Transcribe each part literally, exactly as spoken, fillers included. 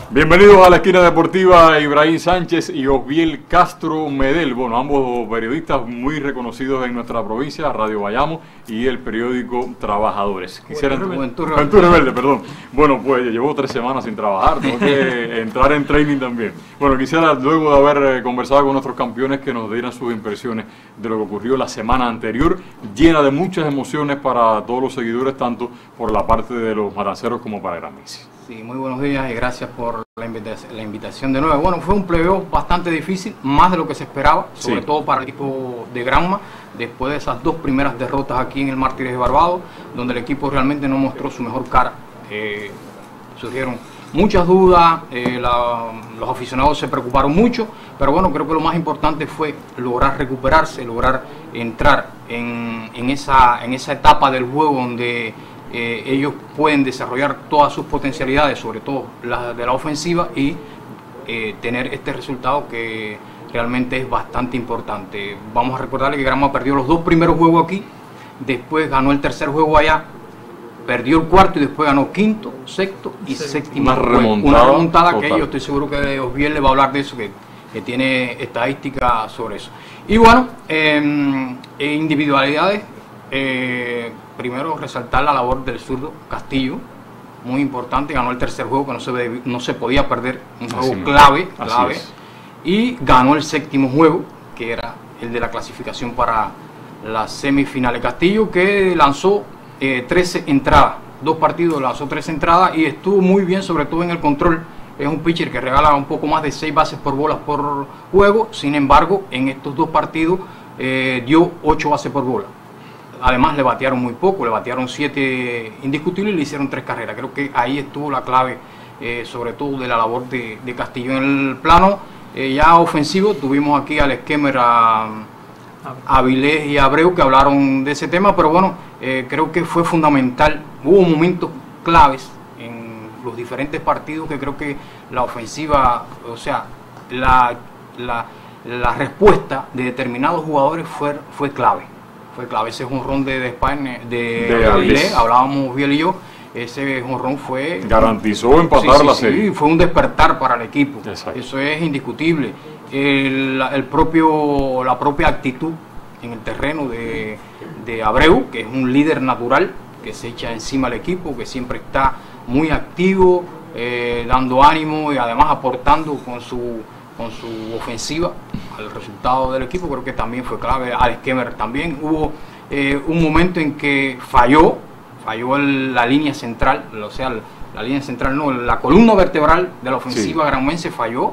Bienvenidos a la esquina deportiva, Ibrahim Sánchez y Osbiel Castro Medel. Bueno, ambos periodistas muy reconocidos en nuestra provincia, Radio Bayamo y el periódico Trabajadores. Quisieran Juventud Rebelde, perdón. Bueno, pues llevo tres semanas sin trabajar, tengo que entrar en training también. Bueno, quisiera luego de haber conversado con nuestros campeones que nos dieran sus impresiones de lo que ocurrió la semana anterior, llena de muchas emociones para todos los seguidores, tanto por la parte de los matanceros como para Gran Messi. Sí, muy buenos días y gracias por la invitación, la invitación de nuevo. Bueno, fue un playoff bastante difícil, más de lo que se esperaba, sobre sí. todo para el equipo de Granma, después de esas dos primeras derrotas aquí en el Mártires de Barbados, donde el equipo realmente no mostró su mejor cara. Eh, surgieron muchas dudas, eh, la, los aficionados se preocuparon mucho, pero bueno, creo que lo más importante fue lograr recuperarse, lograr entrar en, en, esa, en esa etapa del juego donde Eh, ellos pueden desarrollar todas sus potencialidades, sobre todo las de la ofensiva, y eh, tener este resultado que realmente es bastante importante. Vamos a recordarle que Granma perdió los dos primeros juegos aquí, después ganó el tercer juego allá, perdió el cuarto y después ganó quinto, sexto y sí. séptimo. Una remontada, Una remontada total. Que yo estoy seguro que Osbiel le va a hablar de eso, que, que tiene estadísticas sobre eso. Y bueno, eh, individualidades. Eh, primero resaltar la labor del zurdo Castillo, muy importante, ganó el tercer juego que no se, no se podía perder, un juego Así clave, clave y ganó el séptimo juego, que era el de la clasificación para las semifinales. Castillo, que lanzó eh, trece entradas, dos partidos lanzó trece entradas y estuvo muy bien, sobre todo en el control. Es un pitcher que regala un poco más de seis bases por bolas por juego, sin embargo en estos dos partidos eh, dio ocho bases por bola. Además le batearon muy poco, le batearon siete indiscutibles y le hicieron tres carreras. Creo que ahí estuvo la clave, eh, sobre todo de la labor de, de Castillo. En el plano eh, ya ofensivo tuvimos aquí al esquemer, a, a Avilés y a Abreu, que hablaron de ese tema, pero bueno, eh, creo que fue fundamental. Hubo momentos claves en los diferentes partidos que creo que la ofensiva, o sea, la, la, la respuesta de determinados jugadores fue, fue clave. Fue clave ese jonrón de, de España, de, de Avilés, hablábamos Biel y yo, ese jonrón fue... Garantizó empatar sí, sí, la sí, serie. Fue un despertar para el equipo, Exacto. Eso es indiscutible. El, el propio, la propia actitud en el terreno de, de Abreu, que es un líder natural, que se echa encima al equipo, que siempre está muy activo, eh, dando ánimo y además aportando con su... con su ofensiva al resultado del equipo, creo que también fue clave. Al esquemer también hubo eh, un momento en que falló, falló el, la línea central, o sea, la línea central no, la columna vertebral de la ofensiva sí. granmense falló.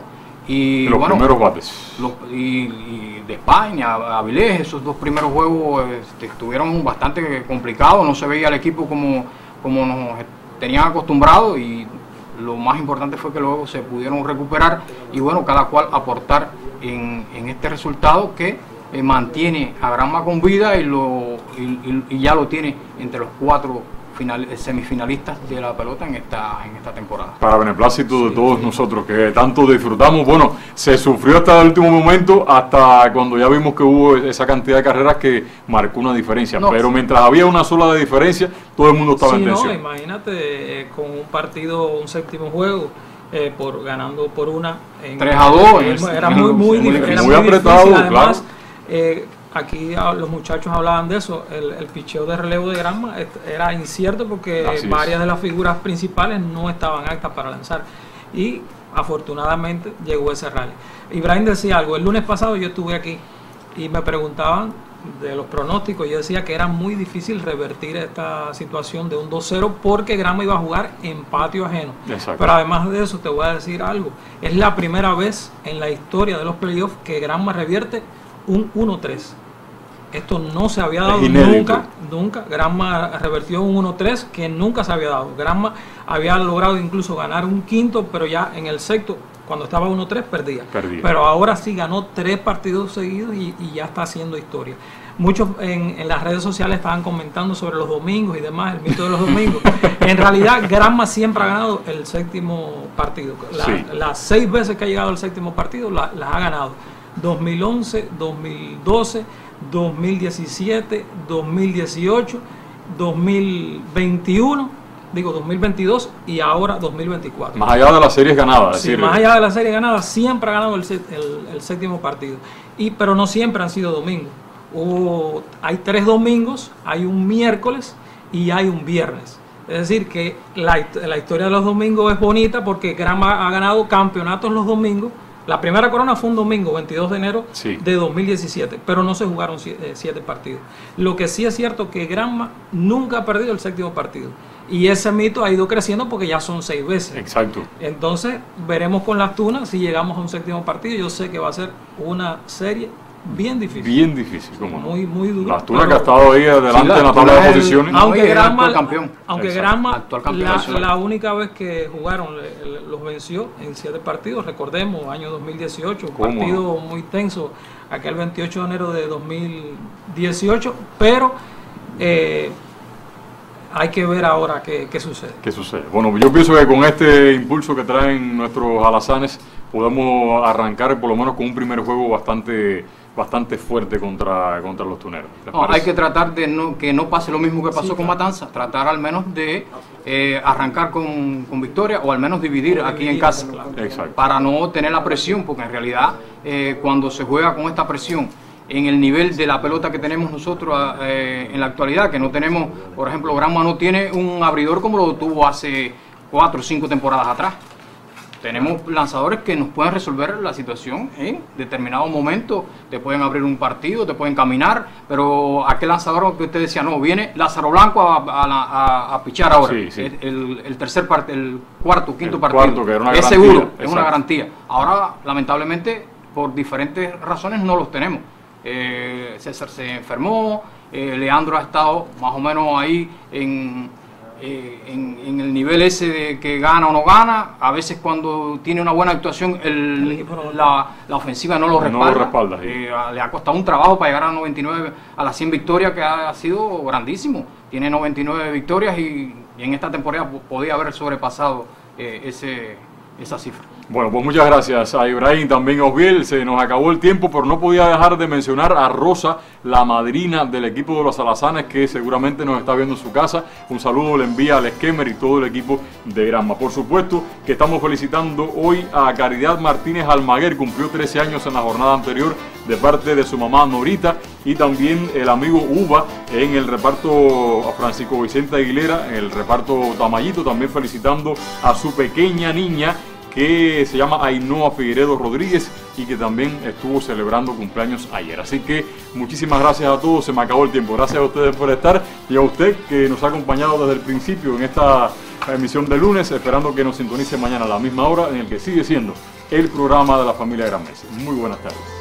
Y los bueno, primeros bates. Los, y, y de España, Avilés, esos dos primeros juegos este, estuvieron bastante complicados, no se veía el equipo como, como nos tenían acostumbrados y lo más importante fue que luego se pudieron recuperar y bueno, cada cual aportar en, en este resultado que eh, mantiene a Granma con vida y, lo, y, y, y ya lo tiene entre los cuatro final, semifinalistas de la pelota en esta, en esta temporada. Para beneplácito sí, de todos sí. nosotros que tanto disfrutamos. Bueno, se sufrió hasta el último momento, hasta cuando ya vimos que hubo esa cantidad de carreras que marcó una diferencia, no, pero mientras había una sola de diferencia, todo el mundo estaba sí, en tensión. No, imagínate eh, con un partido, un séptimo juego, eh, por ganando por una en, tres a dos eh, era muy muy, muy, era muy, muy apretado, difícil. Además, claro. eh, aquí los muchachos hablaban de eso, el, el picheo de relevo de Granma era incierto porque Así varias es. de las figuras principales no estaban aptas para lanzar y afortunadamente llegó ese rally. Ibrahim decía algo, el lunes pasado yo estuve aquí y me preguntaban de los pronósticos, yo decía que era muy difícil revertir esta situación de un dos cero porque Granma iba a jugar en patio ajeno. Exacto. Pero además de eso te voy a decir algo, es la primera vez en la historia de los playoffs que Granma revierte un uno tres. Esto no se había dado nunca, nunca. Granma revertió un uno tres que nunca se había dado. Granma había logrado incluso ganar un quinto, pero ya en el sexto, cuando estaba uno tres, perdía. perdía. Pero ahora sí ganó tres partidos seguidos y, y ya está haciendo historia. Muchos en, en las redes sociales estaban comentando sobre los domingos y demás, el mito de los domingos. En realidad, Granma siempre ha ganado el séptimo partido. La, sí. Las seis veces que ha llegado al séptimo partido, la, las ha ganado. dos mil once, dos mil doce, dos mil diecisiete, dos mil dieciocho, dos mil veintiuno digo dos mil veintidós y ahora dos mil veinticuatro. Más allá de las series ganadas. Sí, es decir, más allá de la serie ganada, siempre ha ganado el, el, el séptimo partido. Y, pero no siempre han sido domingos. Hubo, hay tres domingos, hay un miércoles y hay un viernes. Es decir, que la, la historia de los domingos es bonita porque Granma ha ganado campeonatos los domingos. La primera corona fue un domingo, veintidós de enero sí. de dos mil diecisiete, pero no se jugaron siete, siete partidos. Lo que sí es cierto que Granma nunca ha perdido el séptimo partido. Y ese mito ha ido creciendo porque ya son seis veces. Exacto. Entonces, veremos con las Tunas si llegamos a un séptimo partido. Yo sé que va a ser una serie bien difícil. Bien difícil, como muy, muy duro. Las Tunas que ha estado ahí adelante sí, la, en la tabla de posiciones. Aunque no, Granma, campeón. aunque Exacto. Granma Actual la, campeón la única vez que jugaron le, le, los venció en siete partidos, recordemos, año dos mil dieciocho, un ¿Cómo? partido muy tenso, aquel veintiocho de enero de dos mil dieciocho, pero eh, hay que ver ahora qué, qué sucede. ¿Qué sucede? Bueno, yo pienso que con este impulso que traen nuestros alazanes podemos arrancar por lo menos con un primer juego bastante bastante fuerte contra, contra los tuneros. No, hay que tratar de no, que no pase lo mismo que pasó sí, con claro. Matanza, tratar al menos de eh, arrancar con, con victoria o al menos dividir aquí dividir, en casa, claro. Exacto. Para no tener la presión, porque en realidad eh, cuando se juega con esta presión en el nivel de la pelota que tenemos nosotros eh, en la actualidad, que no tenemos, por ejemplo, Granma no tiene un abridor como lo tuvo hace cuatro o cinco temporadas atrás. Tenemos lanzadores que nos pueden resolver la situación en determinado momento, te pueden abrir un partido, te pueden caminar, pero aquel lanzador que usted decía, no, viene Lázaro Blanco a, a, a, a pichar ahora, sí, sí. El, el, el tercer parte, el cuarto, quinto el partido, cuarto, que era una es garantía, seguro, exacto. es una garantía. Ahora, lamentablemente, por diferentes razones no los tenemos. Eh, César se enfermó, eh, Leandro ha estado más o menos ahí en... Eh, en, en el nivel ese de que gana o no gana, a veces cuando tiene una buena actuación el, el la, la ofensiva no lo respalda, no lo respalda sí. eh, le ha costado un trabajo para llegar a noventa y nueve, a las cien victorias, que ha, ha sido grandísimo, tiene noventa y nueve victorias y, y en esta temporada podía haber sobrepasado eh, ese, esa cifra. Bueno, pues muchas gracias a Ibrahim, también a Osbiel. Se nos acabó el tiempo, pero no podía dejar de mencionar a Rosa, la madrina del equipo de los alazanes, que seguramente nos está viendo en su casa. Un saludo le envía al Esquemer y todo el equipo de Granma. Por supuesto que estamos felicitando hoy a Caridad Martínez Almaguer, cumplió trece años en la jornada anterior de parte de su mamá Norita, y también el amigo Uva en el reparto, a Francisco Vicente Aguilera en el reparto Tamayito, también felicitando a su pequeña niña que se llama Ainhoa Figueiredo Rodríguez y que también estuvo celebrando cumpleaños ayer. Así que muchísimas gracias a todos, se me acabó el tiempo. Gracias a ustedes por estar y a usted que nos ha acompañado desde el principio en esta emisión de lunes, esperando que nos sintonice mañana a la misma hora en el que sigue siendo el programa de la familia Granmense. Muy buenas tardes.